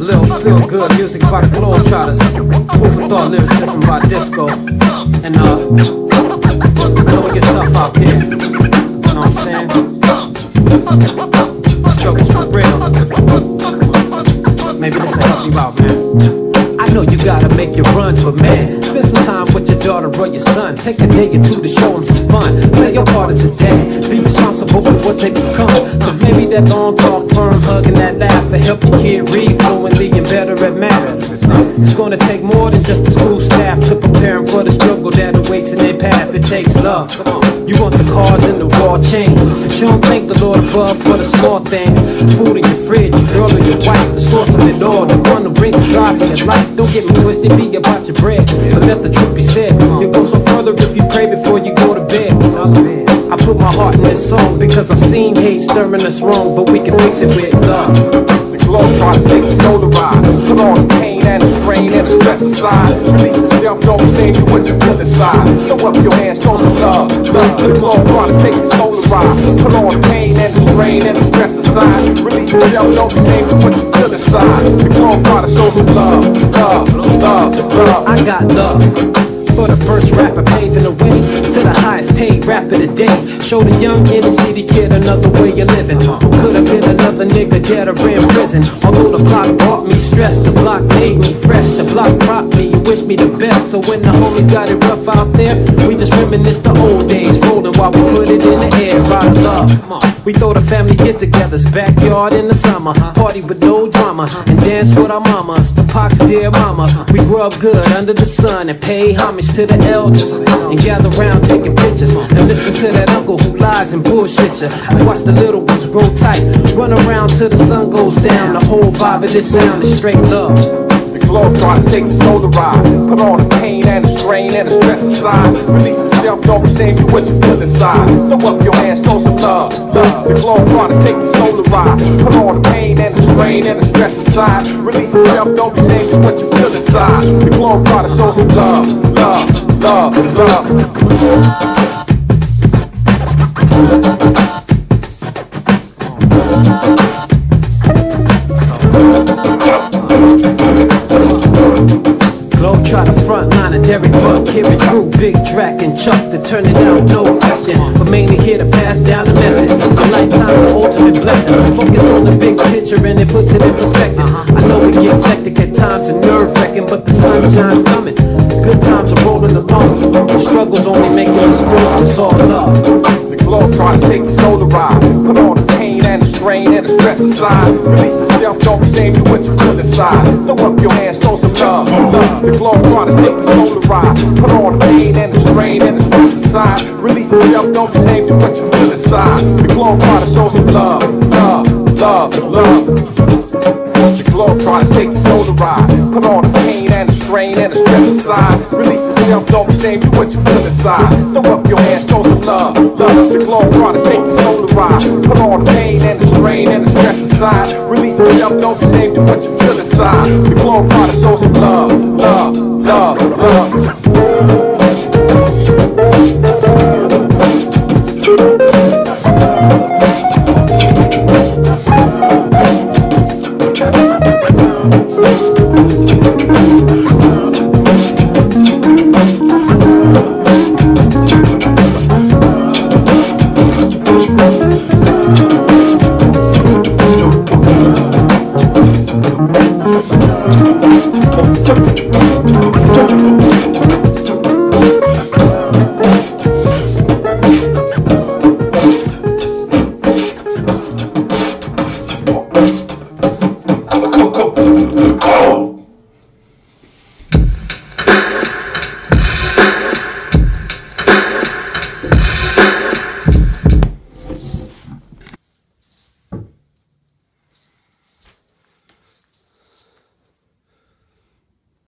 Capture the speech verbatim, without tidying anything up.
Little feel good music by the Globetroddas. Food for thought lyricism by disco. And uh, I know it gets tough out there. You know what I'm saying? Struggles for real. Maybe this will help you out, man. I know you gotta make your runs, but man, spend some time with your daughter or your son. Take a day or two to show them some fun. Play your part as a dad. Be responsible for what they become. Cause maybe that long talk, firm hug, and that laugh will help your kid read fluently and better at math. It's gonna take more than just the school staff to prepare them for the struggle that awaits in their path. It takes love. You want the cars and the raw chains, but you don't thank the Lord above for the small things. Food in your fridge, your girl or your wife, the source of it all, the one who brings the drive in your life. Don't get me twisted, be about your bread, but let the truth be said. You go so further if you pray before you go to bed. I put my heart in this song because I've seen hate stirring us wrong, but we can fix it with love. The Globetroddas take the soul to ride. Put all the pain and the strain and the stress aside. Release yourself, don't change you what you feel inside. Throw up your hands, show some love. Love. The Globetroddas take the soul to ride. Put all the pain and the strain and the stress aside. Release yourself, don't change you what you feel inside. The Globetroddas show some love. Love, love, love. I got love for the first rapper paving the way to the highest paid rapper today. Show the young inner city kid another way of living. Who could have been another nigga dead or in prison. Although the block brought me stress, the block made me fresh. The block propped me, you wish me the best. So when the homies got it rough out there, we just reminisce the old days, rolling while we put it in the air. Out of love, we throw the family get-togethers, backyard in the summer, party with no drama, and dance with our mamas. The Pac's dear mama, we grew up good under the sun and pay homage to the elders, and gather round taking pictures, and listen to that uncle who lies and bullshit ya. And watch the little ones grow tight, run around till the sun goes down. The whole vibe of this sound is straight love. The Globetroddas take the soul to ride. Put all the pain and the strain and the stress aside. Release yourself, don't shame you what you feel inside. Throw up your hands, show some love. Love. The Globetroddas take the soul to ride. Put all the pain and the strain and the stress aside. Release yourself, don't shame you what you feel inside. The Globetroddas show some love. Love, love, love. Globetrotter frontline and Derek Buck, hear it through Big Drac and Chuck to turn it down, no question. But mainly here to pass down the message. A lifetime of ultimate blessing. Focus on the big picture and it puts it in perspective. I know it gets hectic at times and nerve wracking, but the sunshine's coming. Good times are rolling along. The struggles only making us grow. It's all love. The Globetroddas take the soul to ride. Put all the pain and the strain and the stress aside. Release yourself, don't shame you what you feel inside. Throw up your hands, show some love. Love. The Globetroddas take the soul to ride. Put all the pain and the strain and the stress aside. Release yourself, don't shame you what you feel inside. The Globetroddas show some love. Love, love, love. The Globetroddas take the soul to ride. Put all the pain and the strain and the stress aside. Release yourself, don't shame you what you feel inside. Throw up your hands, show some love. Love. The Globetroddas take the soul to ride. Put all the pain and the strain and the stress aside. Release yourself, don't shame you what you feel inside. The Globetroddas show some love. Love, love, love. We'll be right back.